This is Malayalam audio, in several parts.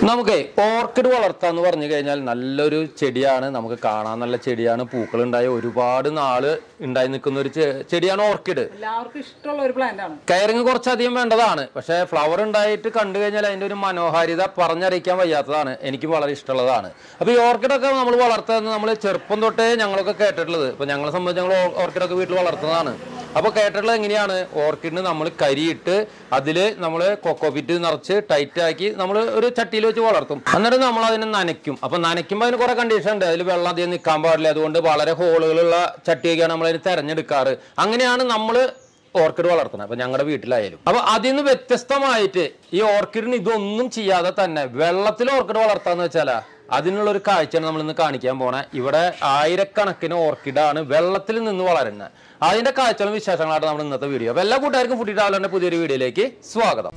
നമുക്ക് ഓർക്കിഡ് വളർത്താന്ന് പറഞ്ഞു കഴിഞ്ഞാൽ നല്ലൊരു ചെടിയാണ്. നമുക്ക് കാണാൻ നല്ല ചെടിയാണ്. പൂക്കൾ ഉണ്ടായ ഒരുപാട് നാള് ഉണ്ടായി നിൽക്കുന്ന ഒരു ചെടിയാണ് ഓർക്കിഡ്. എല്ലാവർക്കും ഇഷ്ടമുള്ള ഒരു പ്ലാന്റ് ആണ്. കെയറിങ് കുറച്ചധികം വേണ്ടതാണ്. പക്ഷെ ഫ്ലവർ ഉണ്ടായിട്ട് കണ്ടു കഴിഞ്ഞാൽ അതിന്റെ ഒരു മനോഹാരിത പറഞ്ഞറിയിക്കാൻ വയ്യാത്തതാണ്. എനിക്ക് വളരെ ഇഷ്ടമുള്ളതാണ്. അപ്പൊ ഈ ഓർക്കിഡൊക്കെ നമ്മൾ വളർത്തുന്നത് നമ്മൾ ചെറുപ്പം തൊട്ടേ ഞങ്ങളൊക്കെ കേട്ടിട്ടുള്ളത്. ഇപ്പൊ ഞങ്ങളെ സംബന്ധിച്ച് ഞങ്ങൾ ഓർക്കിഡൊക്കെ വീട്ടിൽ വളർത്തുന്നതാണ്. അപ്പൊ കേട്ടിട്ടുള്ളത് എങ്ങനെയാണ്, ഓർക്കിഡിന് നമ്മൾ കരിയിട്ട് അതില് നമ്മൾ കൊക്കോപിറ്റ് നിറച്ച് ടൈറ്റ് ആക്കി നമ്മൾ ഒരു ചട്ടിയിൽ വെച്ച് വളർത്തും. എന്നിട്ട് നമ്മൾ അതിനെ നനയ്ക്കും. അപ്പൊ നനയ്ക്കുമ്പോൾ അതിന് കുറെ കണ്ടീഷൻ ഉണ്ട്. അതിൽ വെള്ളം അധികം നിൽക്കാൻ പാടില്ല. അതുകൊണ്ട് വളരെ ഹോളുകളുള്ള ചട്ടിയൊക്കെയാണ് നമ്മൾ അതിന് തെരഞ്ഞെടുക്കാറ്. അങ്ങനെയാണ് നമ്മൾ ഓർക്കിഡ് വളർത്തുന്നത്. അപ്പൊ ഞങ്ങളുടെ വീട്ടിലായാലും. അപ്പൊ അതിൽ നിന്ന് വ്യത്യസ്തമായിട്ട് ഈ ഓർക്കിഡിന് ഇതൊന്നും ചെയ്യാതെ തന്നെ വെള്ളത്തിൽ ഓർക്കിഡ് വളർത്താന്ന് വെച്ചാലാ അതിനുള്ള ഒരു കാഴ്ചയാണ് നമ്മൾ ഇന്ന് കാണിക്കാൻ പോണേ. ഇവിടെ ആയിരക്കണക്കിന് ഓർക്കിഡാണ് വെള്ളത്തിൽ നിന്ന് വളരുന്നത്. അതിന്റെ കാഴ്ചകളും വിശേഷങ്ങളാണ് നമ്മൾ ഇന്നത്തെ വീഡിയോ. അപ്പൊ എല്ലാ കൂട്ടുകാർക്കും ഫുഡി ട്രാവലറിന്റെ പുതിയൊരു വീഡിയോയിലേക്ക് സ്വാഗതം.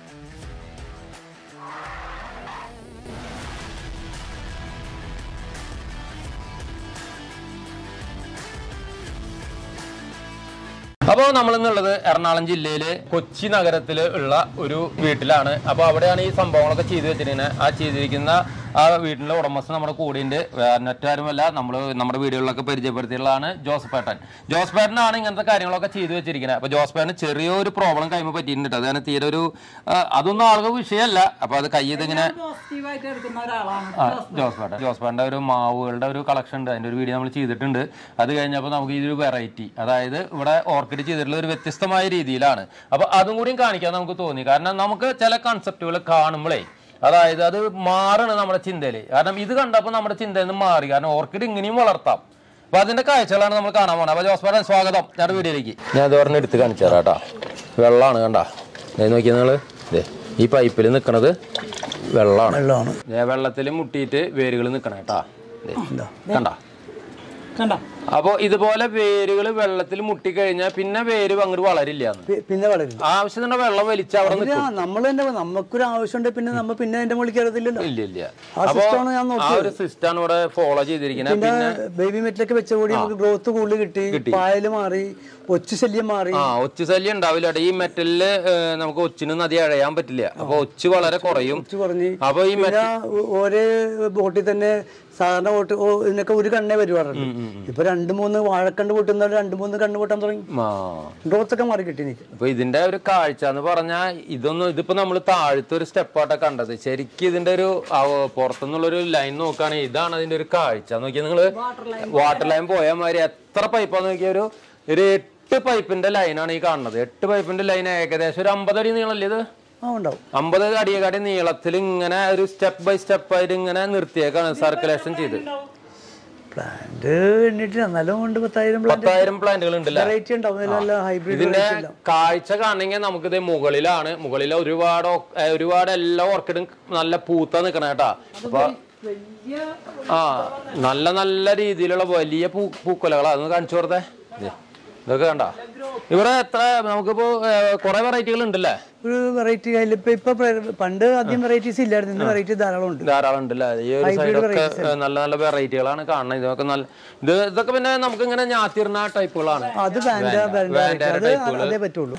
അപ്പോൾ നമ്മളിന്നുള്ളത് എറണാകുളം ജില്ലയില് കൊച്ചി നഗരത്തില് ഉള്ള ഒരു വീട്ടിലാണ്. അപ്പൊ അവിടെയാണ് ഈ സംഭവങ്ങളൊക്കെ ചെയ്തു വെച്ചിരിക്കുന്നത്. ആ ചെയ്തിരിക്കുന്ന ആ വീട്ടിലെ ഉടമസ്ഥൻ നമ്മുടെ കൂടെയുണ്ട്. മറ്റാരുമല്ല, നമ്മൾ നമ്മുടെ വീടുകളിലൊക്കെ പരിചയപ്പെടുത്തിയുള്ളതാണ് ജോസ്പേട്ടനാണ് ഇങ്ങനത്തെ കാര്യങ്ങളൊക്കെ ചെയ്തു വെച്ചിരിക്കുന്നത്. അപ്പൊ ജോസ്പേട്ടന് ചെറിയൊരു പ്രോബ്ലം കൈമ പറ്റിയിട്ടുണ്ട്. അത് തന്നെ തീരെ ഒരു അതൊന്നും ആൾക്ക് വിഷയമല്ല. അപ്പൊ അത് കൈ ഇതിങ്ങനെ ജോസ്പേട്ടന്റെ ഒരു മാവുകളുടെ ഒരു കളക്ഷൻ ഉണ്ട്. അതിന്റെ ഒരു വീഡിയോ നമ്മൾ ചെയ്തിട്ടുണ്ട്. അത് കഴിഞ്ഞപ്പോൾ നമുക്ക് ഇതൊരു വെറൈറ്റി, അതായത് ഇവിടെ ഓർക്കിഡ് ചെയ്തിട്ടുള്ള ഒരു വ്യത്യസ്തമായ രീതിയിലാണ്. അപ്പൊ അതും കൂടിയും കാണിക്കാൻ നമുക്ക് തോന്നി. കാരണം നമുക്ക് ചില കൺസെപ്റ്റുകൾ കാണുമ്പോഴേ, അതായത് അത് മാറണം നമ്മുടെ ചിന്തയില്. കാരണം ഇത് കണ്ടപ്പോൾ നമ്മുടെ ചിന്തയിൽ നിന്ന് മാറി. കാരണം ഓർക്കിഡ് ഇങ്ങനെയും വളർത്താം. അപ്പൊ അതിന്റെ കാഴ്ചകളാണ് നമ്മൾ കാണാൻ പോകുന്നത്. അപ്പൊ ജോസ്പേട്ടൻ സ്വാഗതം ഞങ്ങളുടെ വീഡിയോയിലേക്ക്. ഞാൻ ഇത് പറഞ്ഞ് എടുത്ത് കാണിച്ചു തരാം കേട്ടോ. വെള്ളമാണ് കണ്ടാ, നോക്കിയാൽ നിങ്ങള് ഈ പൈപ്പിൽ നിൽക്കണത് വെള്ളമാണ്. വെള്ളത്തിൽ മുട്ടിയിട്ട് വേരുകൾ നിൽക്കണം കേട്ടാ. കണ്ട. അപ്പൊ ഇതുപോലെ വേരുകൾ വെള്ളത്തിൽ മുട്ടിക്കഴിഞ്ഞാൽ പിന്നെ വേര് അങ്ങോട്ട് വളരില്ല. പിന്നെ വളരില്ല. ആവശ്യത്തിന് വെള്ളം വലിച്ച അവിടെ നമ്മൾ തന്നെ നമുക്കൊരു ആവശ്യമുണ്ട്. പിന്നെ നമ്മൾ പിന്നെ അതിന്റെ മുകളിൽ കയറത്തില്ലല്ലോ. ഇല്ല. ആ ഒരു സിസ്റ്റമാണ് ഇവിടെ ഫോളോ ചെയ്തിരിക്കുന്നത്. പിന്നെ ബേബി മെറ്റിലൊക്കെ വെച്ച കൂടി നമുക്ക് ഗ്രോത്ത് കൂടുതൽ കിട്ടി. പായല് മാറി, ഒച്ചു ശല്യം മാറി. ഒച്ചു ശല്യം ഉണ്ടാവില്ല. ഈ മെറ്റലില് നമുക്ക് ഒച്ചിന് നദി അഴയാൻ പറ്റില്ല. അപ്പൊ ഒച്ചു വളരെ കുറയും. അപ്പൊ ഈ ഒരേ ബോട്ടിൽ തന്നെ സാധാരണ ബോട്ട് ഇതിനൊക്കെ ഒരു കണ്ണേ വരുവാറുണ്ട്. ഇപ്പൊ 2-3 വാഴക്കണ്ട് പൊട്ടുന്ന 2-3 കണ്ണ് പൊട്ടാൻ തുടങ്ങി. ഗ്രോത്തൊക്കെ മാറി കിട്ടി എനിക്ക്. അപ്പൊ ഇതിന്റെ ഒരു കാഴ്ച എന്ന് പറഞ്ഞാൽ ഇതിപ്പോ നമ്മൾ താഴത്തെ ഒരു സ്റ്റെപ്പായിട്ടാ കണ്ടത്. ശരിക്കും ഇതിന്റെ ഒരു പുറത്തുനിന്നുള്ളൊരു ലൈൻ നോക്കുകയാണെങ്കിൽ ഇതാണ് അതിന്റെ ഒരു കാഴ്ച. നോക്കിയാൽ നിങ്ങള് വാട്ടർ ലൈൻ പോയാൽ മാതിരി എത്ര പൈപ്പാന്ന് നോക്കിയ ഒരു 8 പൈപ്പിന്റെ ലൈനാണ് ഈ കാണുന്നത്. 8 പൈപ്പിന്റെ ലൈൻ ഏകദേശം ഒരു 50 അടി നീളല്ലേ ഇത്? 50 അടിയെക്കാട്ടി നീളത്തിൽ ഇങ്ങനെ ഒരു സ്റ്റെപ്പ് ബൈ സ്റ്റെപ്പ് ആയിട്ട് ഇങ്ങനെ നിർത്തിയേക്കാണ് സർക്കുലേഷൻ ചെയ്ത്. പ്ലാന്റ് 10,000 പ്ലാന്റുകൾ ഉണ്ടല്ലേ. ഇതിന്റെ കാഴ്ച കാണണമെങ്കിൽ നമുക്കിത് മുകളിൽ ഒരുപാട് എല്ലാ ഓർക്കിഡും നല്ല പൂത്ത നിക്കണ കേട്ടാ. അപ്പൊ നല്ല നല്ല രീതിയിലുള്ള വലിയ പൂക്കൊലകളാ. അതൊന്ന് കാണിച്ചു കൊടുത്തേ. ഇതൊക്കെ കണ്ട. ഇവിടെ എത്ര നമുക്കിപ്പോ കുറെ വെറൈറ്റികൾ ഉണ്ടല്ലേ. ഒരു വെറൈറ്റി ഇപ്പൊ പണ്ട് ആദ്യം വെറൈറ്റീസ് ഇല്ലായിരുന്നു. ഇന്ന് വെറൈറ്റി ധാരാളം ഉണ്ടല്ലേ. ഈ ഒരു സൈഡൊക്കെ നല്ല നല്ല വെറൈറ്റികളാണ് കാണുന്നത്. ഇതൊക്കെ നല്ല ഇതൊക്കെ പിന്നെ നമുക്ക് ഇങ്ങനെ ഞാത്തിരുന്ന ടൈപ്പുകളാണ്. അത് അതേ പറ്റുള്ളൂ.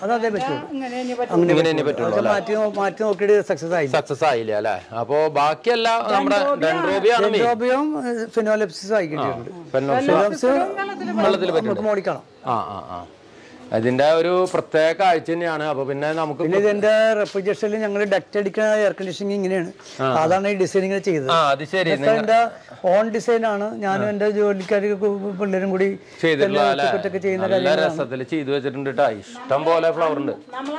മാറ്റി നോക്കിയിട്ട് സക്സസ് ആയില്ല അല്ലെ. അപ്പൊ ബാക്കിയെല്ലാം നമ്മുടെ ഡെൻഡ്രോബിയം ഫിനോലെപ്സിസ് ആയിക്കിട്ടുണ്ട്. വെള്ളത്തിൽ പറ്റും. മോളിക്കണം. അതിന്റെ ഒരു പ്രത്യേക കാഴ്ച തന്നെയാണ്. അപ്പൊ പിന്നെ നമുക്ക് ഇതിന്റെ റെഫ്രിജറേഷനിൽ ഞങ്ങൾ ഡക്റ്റ് അടിക്കുന്ന എയർ കണ്ടീഷനിങ് ഇങ്ങനെയാണ്. അതാണ് ഈ ഡിസൈനിങ് ചെയ്തത്. എന്റെ ഓൺ ഡിസൈൻ ആണ്. ഞാനും എന്റെ ജോലിക്കാരും പിള്ളേരും കൂടി ചെയ്യുന്ന രസത്തിൽ ചെയ്തു വെച്ചിട്ടുണ്ട്. ഇഷ്ടം പോലെ ഫ്ലവർ ഉണ്ട്.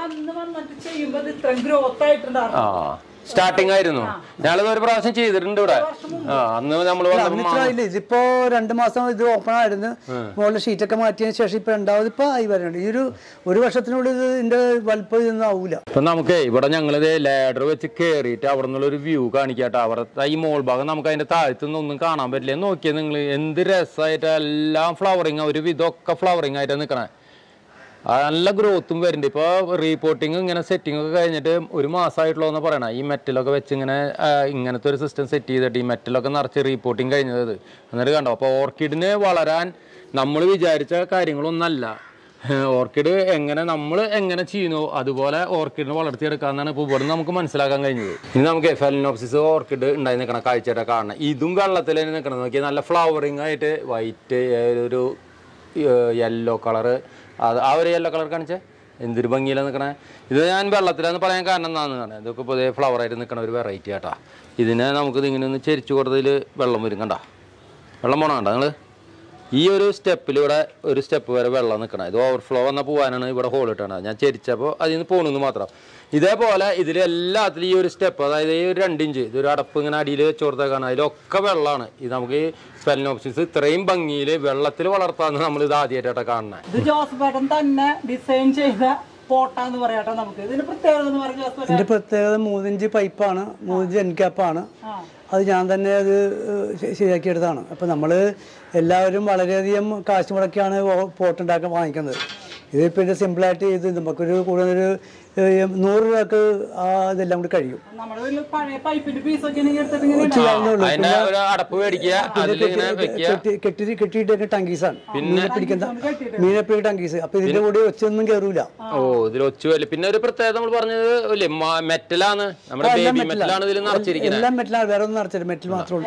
സ്റ്റാർട്ടിങ് ആയിരുന്നു. ഞാനത് ഒരു പ്രാവശ്യം ചെയ്തിട്ടുണ്ട് ഇവിടെ. അന്ന് നമ്മൾ ഇതിപ്പോ 2 മാസം ഇത് ഓപ്പൺ ആയിരുന്നു. മുകളിൽ ഷീറ്റൊക്കെ മാറ്റിയതിന് ശേഷം ഇപ്പൊ രണ്ടാമത് ഇപ്പൊ ആയി വരുന്നുണ്ട്. ഈ ഒരു വർഷത്തിനുള്ളിൽ ഇതിന്റെ വലുപ്പം ഇതൊന്നും ആവൂല. ഇപ്പൊ നമുക്ക് ഇവിടെ ഞങ്ങളിത് ലാഡർ വെച്ച് കേറിയിട്ട് അവിടെ നിന്നുള്ളൊരു വ്യൂ കാണിക്കാട്ടോ. അവിടുത്തെ ഈ മോൾ ഭാഗം നമുക്ക് അതിന്റെ താഴത്തുനിന്ന് ഒന്നും കാണാൻ പറ്റില്ല. നോക്കിയാൽ നിങ്ങൾ എന്ത് രസമായിട്ട് എല്ലാം ഫ്ലവറിങ്, ഒരു വിധമൊക്കെ ഫ്ലവറിങ് ആയിട്ട് നിൽക്കണേ. നല്ല ഗ്രോത്തും വരുന്നുണ്ട്. ഇപ്പോൾ റീപോർട്ടിങ് ഇങ്ങനെ സെറ്റിംഗ് ഒക്കെ കഴിഞ്ഞിട്ട് 1 മാസമായിട്ടുള്ളൂ എന്ന് പറയണം. ഈ മെറ്റലൊക്കെ വെച്ച് ഇങ്ങനത്തെ ഒരു സിസ്റ്റം സെറ്റ് ചെയ്തിട്ട് ഈ മെറ്റലൊക്കെ നിറച്ച് റീപോർട്ടിങ് കഴിഞ്ഞത്. എന്നിട്ട് കണ്ടോ. അപ്പോൾ ഓർക്കിഡിന് വളരാൻ നമ്മൾ വിചാരിച്ച കാര്യങ്ങളൊന്നല്ല. ഓർക്കിഡ് നമ്മൾ എങ്ങനെ ചെയ്യുന്നു അതുപോലെ ഓർക്കിഡിനെ വളർത്തിയെടുക്കാന്നാണ് ഇപ്പോൾ ഇവിടെ നമുക്ക് മനസ്സിലാക്കാൻ കഴിഞ്ഞത്. ഇനി നമുക്ക് ഫെലനോപ്സിസ് ഓർക്കിഡ് ഉണ്ടായി നിൽക്കണം കാഴ്ചയായിട്ട് കാണണം. ഇതും വെള്ളത്തിൽ തന്നെ നിൽക്കണം. നോക്കിയാൽ നല്ല ഫ്ലവറിങ് ആയിട്ട് വൈറ്റ് ഒരു യെല്ലോ കളറ്, അത് ആ ഒരു യെല്ലോ കളർ കാണിച്ചേ എന്തൊരു ഭംഗിയിലാണ് നിൽക്കണേ. ഇത് ഞാൻ വെള്ളത്തിലാന്ന് പറയാൻ കാരണം എന്താണെന്നാണ്, ഇതൊക്കെ പുതിയ ഫ്ലവറായിട്ട് നിൽക്കണ ഒരു വെറൈറ്റി ആട്ടാ. ഇതിനെ നമുക്കിത് ഇങ്ങനെ ഒന്ന് ചെരിച്ചു കൊടുത്തതിൽ വെള്ളം വരും. കണ്ട വെള്ളം പോണ കണ്ട നിങ്ങൾ ഈ ഒരു സ്റ്റെപ്പിൽ ഇവിടെ ഒരു സ്റ്റെപ്പ് വരെ വെള്ളം നിൽക്കണം. ഇത് ഓവർഫ്ലോ വന്നാൽ പോകാനാണ് ഇവിടെ ഹോൾ ഇട്ടത്. ഞാൻ ചെരിച്ചപ്പോൾ അതിൽ നിന്ന് പോകണമെന്ന് മാത്രം. ഇതേപോലെ ഇതിലെല്ലാത്തിലും ഈ ഒരു സ്റ്റെപ്പ്, അതായത് ഈ ഒരു 2 ഇഞ്ച് ഇതൊരു അടപ്പ് ഇങ്ങനെ അടിയിൽ വെച്ച് കൊടുത്തേക്കാണ്. അതിലൊക്കെ വെള്ളമാണ്. ഇത് നമുക്ക് ഈ ഫെലനോപ്സിസ് ഇത്രയും ഭംഗിയിൽ വെള്ളത്തിൽ വളർത്താന്ന് നമ്മൾ ഇത് ആദ്യമായിട്ടാണ് കാണുന്നത്. ഇത് ജോസഫേട്ടൻ തന്നെ ഡിസൈൻ ചെയ്ത പോട്ടാന്ന് പറയാട്ടോ. നമുക്ക് ഇതിന്റെ പ്രത്യേകത എന്ന് പറഞ്ഞാൽ ഇതിന്റെ പ്രത്യേകത 3 ഇഞ്ച് പൈപ്പാണ്, 3 ഇഞ്ച് എൻക്യാപ്പാണ്. അത് ഞാൻ തന്നെ അത് ശരിയാക്കിയെടുത്താണ്. അപ്പം നമ്മൾ എല്ലാവരും വളരെയധികം കാശ് മുടക്കിയാണ് പോട്ടുണ്ടാക്കാൻ വാങ്ങിക്കുന്നത്. ഇതിപ്പോൾ ഇത് സിമ്പിളായിട്ട് ഇത് നമുക്കൊരു കൂടുതലൊരു 100 രൂപക്ക് ഇതെല്ലാം കൂടി കഴിയും. കെട്ടിയിട്ട് ടങ്കീസാണ്, മീനെ പിടിക്കുന്ന ടങ്കീസ്. അപ്പൊ ഇതിന്റെ കൂടെ ഒച്ചൊന്നും കയറൂല. ഓ ഇതിൽ ഒച്ച. പിന്നെ ഒരു പ്രത്യേകത നമ്മൾ പറഞ്ഞത് മെറ്റലാണ്, നമ്മുടെ ബേബി മെറ്റലാണ് ഇതിൽ നിറച്ചിരിക്കുന്നത്. എല്ലാം മെറ്റലാണ്, വേറെ ഒന്നും നിറച്ചില്ല, മെറ്റൽ മാത്രമേ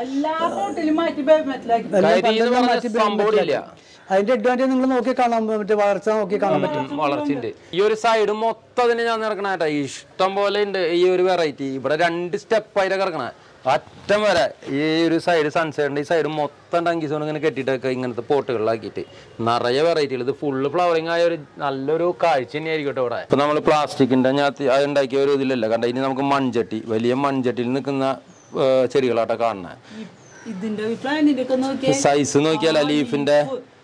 ഉള്ളൂ. അതിന്റെ അഡ്വാൻറ്റേജ് നിങ്ങൾ നോക്കി കാണാൻ പറ്റും, വളർച്ച നോക്കി കാണാൻ പറ്റും. വളർച്ചയുണ്ട്. ഈ ഒരു സൈഡ് മൊത്തം അതിന് ഞാൻ ഇറക്കണേട്ടാ, ഇഷ്ടം പോലെ ഉണ്ട് ഈ ഒരു വെറൈറ്റി. ഇവിടെ 2 സ്റ്റെപ്പായിട്ട് ഇറക്കണേ അറ്റം വരെ. ഈ ഒരു സൈഡ് സൺസൈഡിന്റെ ഈ സൈഡ് മൊത്തം ടങ്കീസ് കൊണ്ട് ഇങ്ങനെ കെട്ടിയിട്ടൊക്കെ ഇങ്ങനത്തെ പോട്ടുകളിലാക്കിയിട്ട് നിറയെ വെറൈറ്റികൾ. ഇത് ഫുള്ള് ഫ്ലവറിങ് ആയ ഒരു നല്ലൊരു കാഴ്ച തന്നെയായിരിക്കും കേട്ടോ ഇവിടെ. ഇപ്പൊ നമ്മൾ പ്ലാസ്റ്റിക്കിന്റെ അത് ഉണ്ടാക്കിയ ഒരു ഇതിലല്ല കണ്ട. ഇനി നമുക്ക് മൺചട്ടി, വലിയ മൺചട്ടിയിൽ നിൽക്കുന്ന ചെടികളാട്ടോ കാണുന്നത്. സൈസ് നോക്കിയാലോ ലീഫിന്റെ.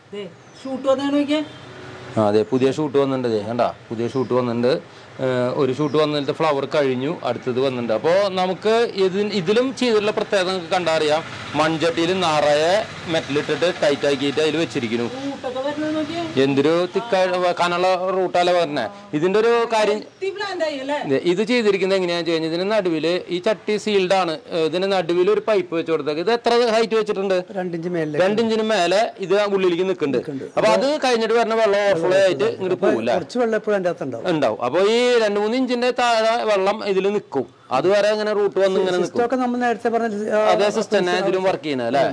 അതെ പുതിയ ഷൂട്ട് വന്നിട്ടുണ്ട് കണ്ട, പുതിയ ഷൂട്ട് വന്നിട്ടുണ്ട്. ഒരു ഷൂട്ട് വന്നിട്ട് ഫ്ലവർ കഴിഞ്ഞു, അടുത്തത് വന്നിട്ടുണ്ട്. അപ്പോൾ നമുക്ക് ഇതിലും ചെയ്തിട്ടുള്ള പ്രത്യേകത നിങ്ങൾക്ക് കണ്ടറിയാം. മൺചട്ടിയിൽ നിറയെ മെറ്റലിട്ടിട്ട് ടൈറ്റ് ആക്കിയിട്ട് അതിൽ വെച്ചിരിക്കുന്നു. എന്തൊരു കനുള്ള റൂട്ടല്ല പറഞ്ഞേ. ഇതിന്റെ ഒരു കാര്യം ഇത് ചെയ്തിരിക്കുന്നത് എങ്ങനെയാണെന്ന് വെച്ച് കഴിഞ്ഞാൽ ഇതിന് നടുവിൽ ഈ ചട്ടി സീൽഡ് ആണ്. ഇതിന് നടുവിൽ ഒരു പൈപ്പ് വെച്ച് കൊടുത്തേക്ക്. ഇത് എത്ര ഹൈറ്റ് വെച്ചിട്ടുണ്ട്? 2 ഇഞ്ചിന് മേലെ ഇത് ഉള്ളിലേക്ക് നിൽക്കുന്നുണ്ട്. അപ്പൊ അത് കഴിഞ്ഞിട്ട് വരുന്ന വെള്ളം ഓവർഫ്ലോ ആയിട്ട് ഇങ്ങോട്ട് പോകില്ല, ഉണ്ടാവും. അപ്പൊ ഈ 2-3 ഇഞ്ചിന്റെ താഴെ വെള്ളം ഇതിൽ നിൽക്കും. അതുവരെ ഇങ്ങനെ റൂട്ട് വന്ന് ഇങ്ങനെ നിൽക്കും. അതേ സിസ്റ്റം ഇതിലും വർക്ക് ചെയ്യുന്നത് അല്ലേ?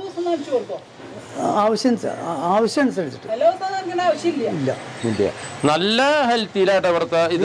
നല്ല ഹെൽത്തിയിലായിട്ട് ഇവിടുത്തെ ഇത്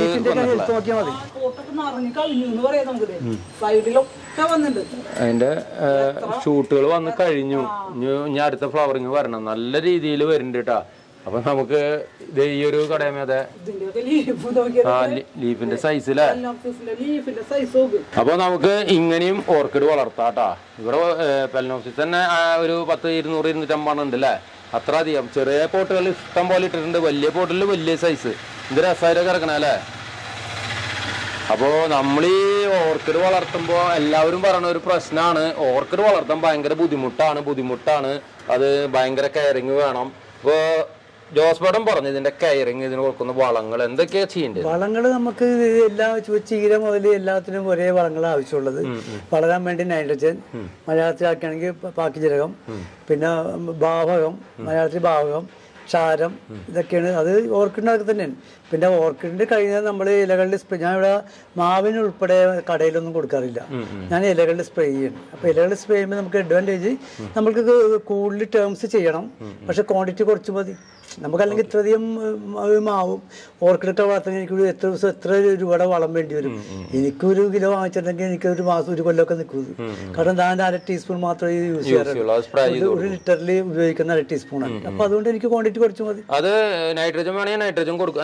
അതിന്റെ ഷൂട്ടുകൾ വന്ന് കഴിഞ്ഞു. ഇനി അടുത്ത ഫ്ലവറിങ് വരണം. നല്ല രീതിയിൽ വരുന്നുണ്ട് കേട്ടാ. അപ്പൊ നമുക്ക് ഈ ഒരു കടയമേതെ ലീഫിന്റെ സൈസിലെ. അപ്പൊ നമുക്ക് ഇങ്ങനെയും ഓർക്കിഡ് വളർത്താട്ടാ. ഇവിടെ ഫെലനോപ്സിസ് തന്നെ ഒരു 100-200-250 ഉണ്ട് അല്ലേ? അത്ര അധികം. ചെറിയ പോട്ടുകൾ ഇഷ്ടം പോലെ ഇട്ടിട്ടുണ്ട്. വലിയ പോട്ടിൽ വലിയ സൈസ്. ഇത് രസമായിട്ടൊക്കെ ഇറക്കണേ അല്ലേ? അപ്പോൾ നമ്മൾ ഈ ഓർക്കിഡ് വളർത്തുമ്പോൾ എല്ലാവരും പറയുന്ന ഒരു പ്രശ്നമാണ്, ഓർക്കിഡ് വളർത്താൻ ഭയങ്കര ബുദ്ധിമുട്ടാണ്. അത് ഭയങ്കര കെയറിങ് വേണം. ഇപ്പോൾ ജോസ്ബേട്ടൻ പറഞ്ഞു ഇതിന്റെ കെയറിങ്, ഇതിന് കൊടുക്കുന്ന വളങ്ങൾ എന്തൊക്കെയാ ചെയ്യേണ്ടത്? വളങ്ങൾ നമുക്ക് എല്ലാ ചീര മുതൽ എല്ലാത്തിനും ഒരേ വളങ്ങൾ ആവശ്യമുള്ളത്. വളരാൻ വേണ്ടി നൈട്രജൻ, മലയാളത്തിലാക്കുകയാണെങ്കിൽ പാക്കിജീരകം, പിന്നെ ഭാവകം, മലയാളത്തിൽ ഭാവകം, ക്ഷാരം, ഇതൊക്കെയാണ്. അത് ഓർക്കിഡിനൊക്കെ തന്നെയാണ്. പിന്നെ ഓർക്കിഡിന്റെ കഴിഞ്ഞാൽ നമ്മൾ ഇലകളുടെ സ്പ്രേ, ഞാൻ ഇവിടെ മാവിന് ഉൾപ്പെടെ കടയിലൊന്നും കൊടുക്കാറില്ല. ഞാൻ ഇലകളുടെ സ്പ്രേ ചെയ്യണം. അപ്പോൾ ഇലകളുടെ സ്പ്രേ ചെയ്യുമ്പോൾ നമുക്ക് അഡ്വാൻറ്റേജ്, നമുക്ക് കൂടുതൽ ടേംസ് ചെയ്യണം, പക്ഷെ ക്വാണ്ടിറ്റി കുറച്ച് മതി. നമുക്കല്ലെങ്കിൽ ഇത്രയധികം മാവും ഓർക്കിഡൊക്കെ വളർത്താൻ എനിക്ക് എത്ര ദിവസം എത്ര രൂപയുടെ വളം വേണ്ടി വരും. എനിക്കൊരു കിലോ വാങ്ങിച്ചിട്ടുണ്ടെങ്കിൽ എനിക്ക് ഒരു മാസം 1 കൊല്ലമൊക്കെ നിൽക്കും. കാരണം ഞാൻ 1/2 ടീസ്പൂൺ മാത്രമേ യൂസ് ചെയ്യാറുള്ളൂ. 1 ലിറ്ററിൽ ഉപയോഗിക്കുന്ന 1/2 ടീസ്പൂണാണ്. അപ്പൊ അതുകൊണ്ട് എനിക്ക് ക്വാണ്ടിറ്റി കുറച്ച് മതി. അത് നൈട്രജൻ വേണമെങ്കിൽ നൈട്രജൻ കൊടുക്കും.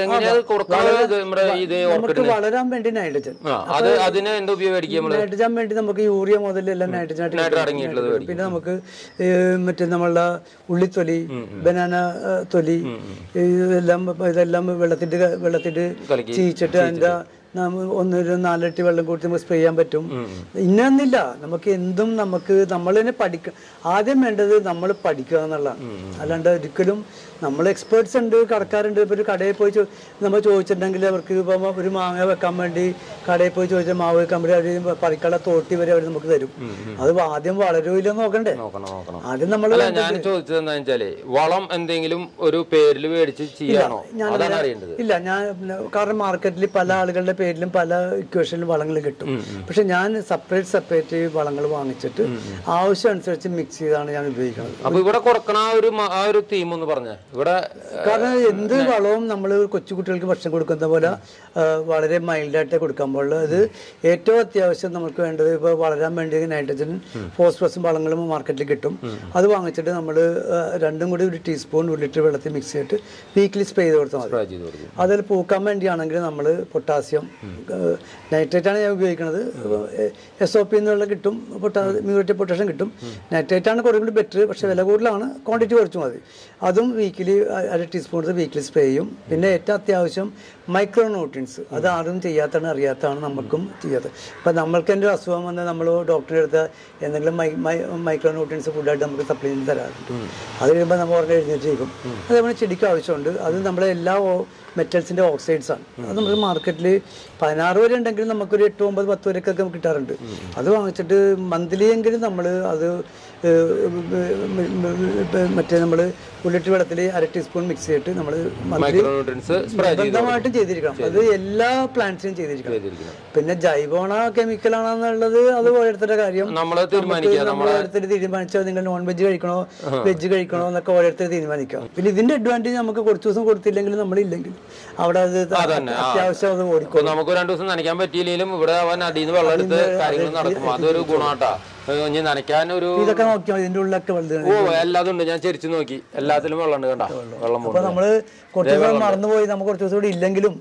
നമുക്ക് വളരാൻ വേണ്ടി നൈട്രജൻ, നൈട്രജൻ വേണ്ടി നമുക്ക് യൂറിയ മുതൽ എല്ലാം നൈട്രജൻ. പിന്നെ നമുക്ക് മറ്റേ നമ്മളുടെ ഉള്ളിത്തൊലി, ബനാന തൊലി, ഇതെല്ലാം വെള്ളത്തിട്ട് ചീച്ചിട്ട് അതിന്റെ 1-4 ഇരട്ടി വെള്ളം കൂട്ടി നമുക്ക് സ്പ്രേ ചെയ്യാൻ പറ്റും. ഇന്നൊന്നില്ല, നമുക്ക് എന്തും നമ്മൾ തന്നെ പഠിക്കുക. ആദ്യം വേണ്ടത് നമ്മൾ പഠിക്കുക എന്നുള്ളതാണ്. അല്ലാണ്ട് ഒരിക്കലും നമ്മൾ എക്സ്പേർട്സ് ഉണ്ട്, കടക്കാരുണ്ട്. ഇപ്പോൾ ഒരു കടയിൽ പോയി നമ്മൾ ചോദിച്ചിട്ടുണ്ടെങ്കിൽ അവർക്ക് ഇപ്പം ഒരു മാങ്ങ വെക്കാൻ വേണ്ടി കടയിൽ പോയി ചോദിച്ചാൽ മാവ് വെക്കാൻ വേണ്ടി അവർ പറിക്കള തോട്ടി വരെ അവർ നമുക്ക് തരും. അത് ആദ്യം വളരൂല്ലെന്ന് നോക്കണ്ടേ? ആദ്യം നമ്മൾ ഞാൻ ചോദിച്ചത് എന്താ വെച്ചാല് വളം എന്തെങ്കിലും ഒരു പേരിൽ മേടിച്ച് ചെയ്യാനോ? ഇല്ല, ഞാൻ കാരണം മാർക്കറ്റിൽ പല ആളുകളുടെ പേരിലും പല ഇക്വേഷനിലും വളങ്ങൾ കിട്ടും. പക്ഷെ ഞാൻ സെപ്പറേറ്റ് വളങ്ങൾ വാങ്ങിച്ചിട്ട് ആവശ്യം അനുസരിച്ച് മിക്സ് ചെയ്താണ് ഞാൻ ഉപയോഗിക്കുന്നത്. അപ്പൊ ഇവിടെ കൊടുക്കണ ആ ഒരു തീം ഒന്ന് പറഞ്ഞ ഇവിടെ, കാരണം എന്ത് വളവും നമ്മൾ കൊച്ചുകുട്ടികൾക്ക് ഭക്ഷണം കൊടുക്കുന്ന പോലെ വളരെ മൈൽഡായിട്ട് കൊടുക്കാൻ പാടുള്ളൂ. അത് ഏറ്റവും അത്യാവശ്യം നമുക്ക് വേണ്ടത് ഇപ്പോൾ വളരാൻ വേണ്ടി നൈട്രജൻ ഫോസ്ഫറസും വളങ്ങളും മാർക്കറ്റിൽ കിട്ടും. അത് വാങ്ങിച്ചിട്ട് നമ്മൾ രണ്ടും കൂടി 1 ടീസ്പൂൺ 1 ലിറ്റർ വെള്ളത്തിൽ മിക്സ് ചെയ്തിട്ട് വീക്കിലി സ്പ്രേ ചെയ്ത് കൊടുത്താൽ മതി. അതിൽ പൂക്കാൻ വേണ്ടിയാണെങ്കിൽ നമ്മൾ പൊട്ടാസ്യം നൈട്രേറ്റാണ് ഞാൻ ഉപയോഗിക്കുന്നത്. SOP എന്നുള്ള കിട്ടും, മ്യൂറേറ്റ് പൊട്ടാഷ്യം കിട്ടും. നൈട്രേറ്റാണ് കുറേ കൂടി ബെറ്റർ, പക്ഷേ വില കൂടുതലാണ്, ക്വാണ്ടിറ്റി കുറച്ച് മതി. അതും വീക്കിലി 1/2 ടീസ്പൂൺ വീക്കിലി സ്പ്രേ ചെയ്യും. പിന്നെ ഏറ്റവും അത്യാവശ്യം മൈക്രോ ന്യൂട്രിയൻസ്, അത് ആരും ചെയ്യാത്തതാണ്, അറിയാത്തതാണ്, നമുക്കും ചെയ്യാത്തത്. ഇപ്പം നമ്മൾക്ക് എൻ്റെ അസുഖം വന്ന് നമ്മൾ ഡോക്ടറെ അടുത്ത് എന്തെങ്കിലും മൈക്രോ ന്യൂട്രിയൻസ് ഫുഡായിട്ട് നമുക്ക് സപ്ലിമെൻറ്റ് തരാറുണ്ട്. അത് കഴിയുമ്പോൾ നമ്മൾ ഉടനെ എഴുന്നേറ്റിരിക്കും. അതേപോലെ ചെടിക്ക് ആവശ്യമുണ്ട്. അത് നമ്മുടെ എല്ലാ മെറ്റൽസിൻ്റെ ഓക്സൈഡ്സ് ആണ്. അത് നമ്മൾ മാർക്കറ്റിൽ 16 വരെ ഉണ്ടെങ്കിലും നമുക്കൊരു 8, 9, 10 വരെയൊക്കെ നമുക്ക് കിട്ടാറുണ്ട്. അത് വാങ്ങിച്ചിട്ട് മന്ത്ലി എങ്കിലും നമ്മൾ അത് മറ്റേ നമ്മൾ 1 ലിറ്റർ വെള്ളത്തിൽ 1/2 ടീസ്പൂൺ മിക്സ് ചെയ്തിട്ട് നമ്മൾ ബന്ധമായിട്ടും ചെയ്തിരിക്കണം. അത് എല്ലാ പ്ലാന്റ്സിനും ചെയ്തിരിക്കണം. പിന്നെ ജൈവമാണോ കെമിക്കലാണെന്നുള്ളത് അത് ഓരോരുത്തരുടെ കാര്യം. നമ്മൾ ഓരോരുത്തർ തീരുമാനിച്ചാൽ നിങ്ങൾ നോൺ വെജ് കഴിക്കണോ വെജ് കഴിക്കണോ എന്നൊക്കെ ഓരോരുത്തർ തീരുമാനിക്കാം. പിന്നെ ഇതിന്റെ അഡ്വാൻറ്റേജ് നമുക്ക് കുറച്ച് ദിവസം കൊടുത്തില്ലെങ്കിലും നമ്മളില്ലെങ്കിൽ അവിടെ അത് അത്യാവശ്യം അത് ഓടിക്കും. നമുക്ക് 2 ദിവസം നനയ്ക്കാൻ പറ്റിയില്ലെങ്കിലും ഇവിടെ അവൻ അടിയിൽ നിന്ന് വെള്ളം എടുത്ത് കാര്യങ്ങൾ നടക്കും. അതൊരു ഗുണാട്ടാ. നനയ്ക്കാനൊരു ഇതൊക്കെ നോക്കിയാൽ ഇതിന്റെ ഉള്ളിലൊക്കെ എല്ലാതും ഉണ്ട്. ഞാൻ ചരിച്ചു നോക്കി, എല്ലാത്തിലും വെള്ളം ഉണ്ട്. കണ്ട വെള്ളം. അപ്പൊ നമ്മള് കുറച്ച് ദിവസം മറന്നുപോയി, നമുക്ക് കുറച്ച് ദിവസം കൂടി ഇല്ലെങ്കിലും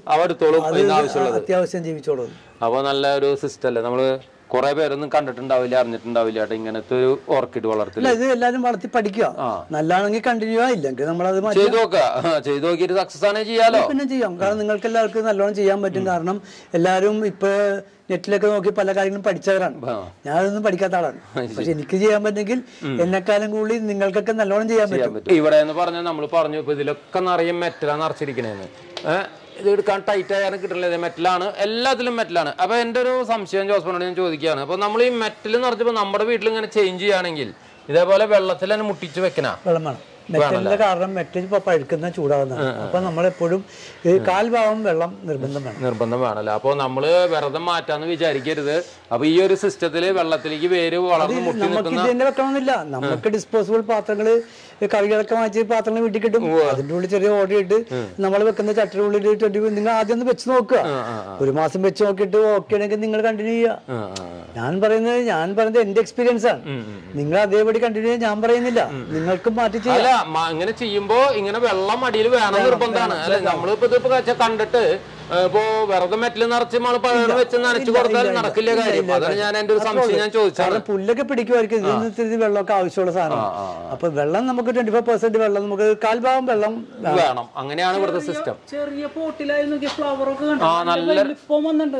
അത്യാവശ്യം ജീവിച്ചോളൂ. അപ്പൊ നല്ല ഒരു സിസ്റ്റം അല്ലേ? നമ്മള് കുറെ പേരൊന്നും കണ്ടിട്ടുണ്ടാവില്ല, അറിഞ്ഞിട്ടുണ്ടാവില്ല ഇങ്ങനത്തെ ഒരു ഓർക്കിഡ് വളർത്തില്ല. ഇത് എല്ലാരും വളർത്തി പഠിക്കുക. നല്ലതാണെങ്കിൽ കണ്ടിന്യൂ ആയില്ലെങ്കിൽ നമ്മളത് ചെയ്ത് നോക്കിയിട്ട് സക്സസ് ആണെങ്കിൽ ചെയ്യാലോ. പിന്നെ ചെയ്യാം. കാരണം നിങ്ങൾക്ക് എല്ലാവർക്കും നല്ലോണം ചെയ്യാൻ പറ്റും. കാരണം എല്ലാവരും ഇപ്പൊ നെറ്റിലൊക്കെ നോക്കി പല കാര്യങ്ങളും പഠിച്ചവരാണ്. ഞാനതൊന്നും പഠിക്കാത്ത ആളാണ്. പക്ഷെ എനിക്ക് ചെയ്യാൻ പറ്റുമെങ്കിൽ എന്നെക്കാളും കൂടി നിങ്ങൾക്കൊക്കെ നല്ലോണം ചെയ്യാൻ പറ്റും. ഇവിടെ എന്ന് പറഞ്ഞാൽ നമ്മൾ പറഞ്ഞു ഇപ്പൊ ഇതിലൊക്കെ നിറയെ മെറ്റലാണ് നിറച്ചിരിക്കണേന്ന്. ഇത് എടുക്കാൻ ടൈറ്റ് ആയാലും കിട്ടുന്നില്ല, മെറ്റലാണ്, എല്ലാത്തിലും മെറ്റലാണ്. അപ്പൊ എന്റെ ഒരു സംശയം ജോസ്മനോട് ഞാൻ ചോദിക്കുകയാണ്. അപ്പൊ നമ്മൾ ഈ മെറ്റൽ നിറച്ചപ്പോ നമ്മുടെ വീട്ടിൽ ഇങ്ങനെ ചേഞ്ച് ചെയ്യുകയാണെങ്കിൽ ഇതേപോലെ വെള്ളത്തിൽ തന്നെ മുട്ടിച്ച് വെക്കണ വെള്ളം വേണം. മെറ്റലിന്റെ കാരണം മെറ്റൽ പഴുക്കുന്ന ചൂടാകുന്നതാണ്. അപ്പൊ നമ്മളെപ്പോഴും കാൽഭാഗം വെള്ളം നിർബന്ധം വേണല്ലോ. അപ്പൊ നമ്മള് വെറുതെ മാറ്റാന്ന് വിചാരിക്കരുത്. അപ്പൊ ഈ ഒരു സിസ്റ്റത്തില് വെള്ളത്തിലേക്ക് വേര് വളർന്ന് മുട്ടി ഇതിന്റെ വെക്കണമെന്നില്ല. നമുക്ക് ഡിസ്പോസിബിൾ പാത്രങ്ങള് കറികളൊക്കെ വാങ്ങിച്ച് പാത്രങ്ങൾ വീട്ടിൽ കിട്ടും. അതിന്റെ ഉള്ളിൽ ചെറിയ ഓർഡർ ഇട്ട് നമ്മൾ വെക്കുന്ന ചട്ടിയുടെ ഉള്ളിൽ നിങ്ങൾ ആദ്യം ഒന്ന് വെച്ച് നോക്കുക. 1 മാസം വെച്ച് നോക്കിയിട്ട് ഓക്കെ ആണെങ്കിൽ നിങ്ങൾ കണ്ടിന്യൂ ചെയ്യുക. ഞാൻ പറയുന്നത് എന്റെ എക്സ്പീരിയൻസ് ആണ്. നിങ്ങൾ അതേപടി കണ്ടിന്യൂ ചെയ്യാൻ ഞാൻ പറയുന്നില്ല. നിങ്ങൾക്കും മാറ്റി ചെയ്യാം. ഇങ്ങനെ ചെയ്യുമ്പോ ഇങ്ങനെ വെള്ളം അടിയിൽ വേണം നിർബന്ധമാണ്. അല്ലെ നമ്മളിപ്പോ ഇതിപ്പോ കണ്ടിട്ട് ഇപ്പോ വെറുതെ മെറ്റൽ നിറച്ച് നമ്മൾ പഴം വെച്ച് നനച്ചു കൊടുത്താൽ നടക്കില്ല കാര്യം. അതാണ് ഞാൻ എന്റെ ഒരു സംശയം ഞാൻ ചോദിച്ചത്. പുല്ലൊക്കെ പിടിക്കുമായിരിക്കും, ഇതിന് വെള്ളമൊക്കെ ആവശ്യമുള്ള സാധനം. അപ്പൊ വെള്ളം നമുക്ക് 25% വെള്ളം നമുക്ക് കാൽഭാഗം വെള്ളം വേണം. അങ്ങനെയാണ് ഇവിടുത്തെ സിസ്റ്റം. ചെറിയ പോട്ടിലായി ഫ്ലവർ ഒക്കെ വന്നിട്ടുണ്ട്.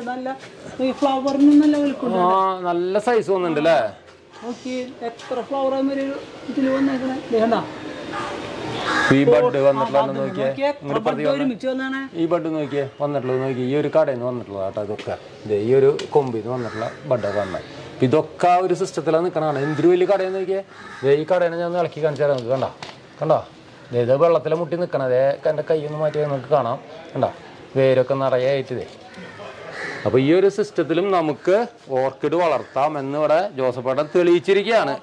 നല്ല സൈസ് വന്നിട്ടുണ്ട് അല്ലേ? എത്ര ഫ്ലവർ ഇതിൽ വന്നേക്കണേ. ഈ ബഡ് വന്നിട്ടുള്ള നോക്കിയേ, ഈ ബഡ് നോക്കിയേ വന്നിട്ടുള്ളത് നോക്കി. ഈ ഒരു കടയിൽ നിന്ന് വന്നിട്ടുള്ളത് കേട്ടോ. ഇതൊക്കെ ഈ ഒരു കൊമ്പിൽ നിന്ന് വന്നിട്ടുള്ള ബഡൊക്കെ വന്നത്. ഇതൊക്കെ ആ ഒരു സിസ്റ്റത്തിലാണ് നിൽക്കണതാണ്. എന്തൊരു വലിയ കടയിൽ നോക്കിയേ. ഈ കടയിൽ ഞാൻ ഇളക്കി കാണിച്ചു തരാം. നമുക്ക് കണ്ടോ ഇത് വെള്ളത്തിലെ മുട്ടി നിൽക്കണത്. എൻ്റെ കൈയൊന്ന് മാറ്റി നമുക്ക് കാണാം. കണ്ടോ വേരൊക്കെ നിറയെ ആയിട്ടേ. അപ്പൊ ഈ ഒരു സിസ്റ്റത്തിലും നമുക്ക് ഓർക്കിഡ് വളർത്താം എന്ന് ഇവിടെ ജോസഫേട്ടൻ തെളിയിച്ചിരിക്കുകയാണ്.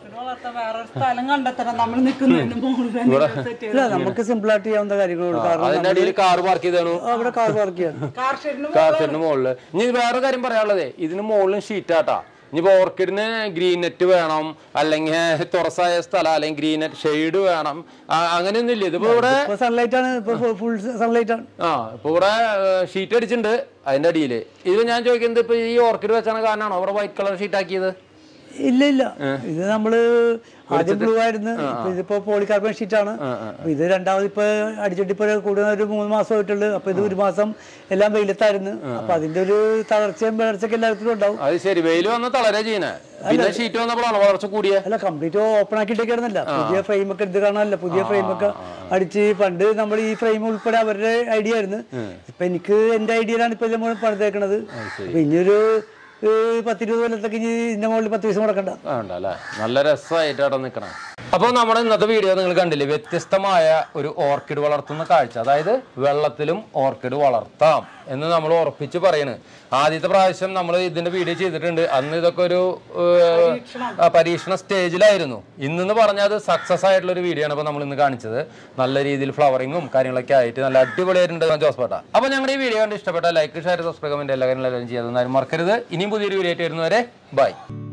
നമുക്ക് സിമ്പിൾ ആയിട്ട് ചെയ്യാവുന്ന കാര്യങ്ങളുണ്ട്. അതിന്റെ അടിയിൽ കാർ പാർക്ക് ചെയ്താണ്. അവിടെ കാർ പാർക്ക് ചെയ്യാം. കാർ ഷെഡിന് മുകളില്. ഇനി വേറെ കാര്യം പറയാനുള്ളതേ, ഇതിന് മുകളിലും ഷീറ്റാട്ടാ. ഇനിയിപ്പോ ഓർക്കിഡിന് ഗ്രീൻ നെറ്റ് വേണം, അല്ലെങ്കിൽ തുറസായ സ്ഥലം, അല്ലെങ്കിൽ ഗ്രീൻ നെറ്റ് ഷെയ്ഡ് വേണം, അങ്ങനെയൊന്നും ഇല്ല. ഇതിപ്പോ ഇവിടെ സൺലൈറ്റ് ആണ്, ഫുൾ സൺലൈറ്റ് ആണ്. ഇപ്പൊ ഇവിടെ ഷീറ്റ് അടിച്ചിട്ടുണ്ട് അതിന്റെ അടിയില്. ഇത് ഞാൻ ചോദിക്കുന്നത് ഇപ്പൊ ഈ ഓർക്കിഡ് വെച്ചാണ് കാരണമാണോ അവിടെ വൈറ്റ് കളർ ഷീറ്റ് ആക്കിയത്? ഇല്ല ഇല്ല, ഇത് നമ്മള് ആദ്യം ബ്ലൂ ആയിരുന്നു, ഇതിപ്പോ പോളികാർബൺ ഷീറ്റ് ആണ്. ഇത് രണ്ടാമത് ഇപ്പൊ അടിച്ചിട്ട് ഇപ്പൊ കൂടുതൽ ഒരു 3 മാസമായിട്ടുള്ളൂ. അപ്പൊ ഇത് 1 മാസം എല്ലാം വെയിലത്തായിരുന്നു. അപ്പൊ അതിന്റെ ഒരു തളർച്ചയും വളർച്ചയൊക്കെ എല്ലാത്തിലും ഉണ്ടാവും. അത് ശരി, വെയിൽ വന്ന് തളരെ ചെയ്യുന്നേ, ഷീറ്റ് വന്നപ്പോഴാണ് വളർച്ച കൂടിയ. അല്ല, കംപ്ലീറ്റ് ഓപ്പൺ ആക്കിയിട്ടേക്കായിരുന്നല്ല, പുതിയ ഫ്രെയിം ഒക്കെ എടുത്ത് കാണാനല്ല, പുതിയ ഫ്രെയിം ഒക്കെ അടിച്ച്. പണ്ട് നമ്മൾ ഈ ഫ്രെയിം ഉൾപ്പെടെ അവരുടെ ഐഡിയ ആയിരുന്നു. ഇപ്പൊ എനിക്ക് എന്റെ ഐഡിയയിലാണ് ഇപ്പൊ നമ്മൾ പണിതേക്കണത്. അപ്പൊ ഇനിയൊരു 10-20 കൊല്ലത്തൊക്കെ ഇതിന്റെ മുകളിൽ 10 പൈസ മുടക്കണ്ട. നല്ല രസമായിട്ട് അവിടെ നിൽക്കണം. അപ്പോൾ നമ്മുടെ ഇന്നത്തെ വീഡിയോ നിങ്ങൾ കണ്ടില്ലേ, വ്യത്യസ്തമായ ഒരു ഓർക്കിഡ് വളർത്തുന്ന കാഴ്ച. അതായത് വെള്ളത്തിലും ഓർക്കിഡ് വളർത്താം എന്ന് നമ്മൾ ഉറപ്പിച്ച് പറയണ്. ആദ്യത്തെ പ്രാവശ്യം നമ്മൾ ഇതിന്റെ വീഡിയോ ചെയ്തിട്ടുണ്ട്, അന്ന് ഇതൊക്കെ ഒരു പരീക്ഷണ സ്റ്റേജിലായിരുന്നു. ഇന്നെന്ന് പറഞ്ഞാൽ അത് സക്സസ് ആയിട്ടുള്ള ഒരു വീഡിയോ ആണ് ഇപ്പോൾ നമ്മൾ ഇന്ന് കാണിച്ചത്. നല്ല രീതിയിൽ ഫ്ലവറിങ്ങും കാര്യങ്ങളൊക്കെ ആയിട്ട് നല്ല അടിപൊളിയായിട്ടുണ്ട് ജോസ്പേട്ട. അപ്പോൾ ഞങ്ങളുടെ ഈ വീഡിയോ കണ്ട് ഇഷ്ടപ്പെട്ട ലൈക്ക്, ഷെയർ, സബ്സ്ക്രൈബ്, കമന്റ് എല്ലാ കാര്യങ്ങളും ചെയ്യാതെ മറക്കരുത്. ഇനിയും പുതിയൊരു വീഡിയോ ആയിട്ട് വരുന്നവരെ ബൈ.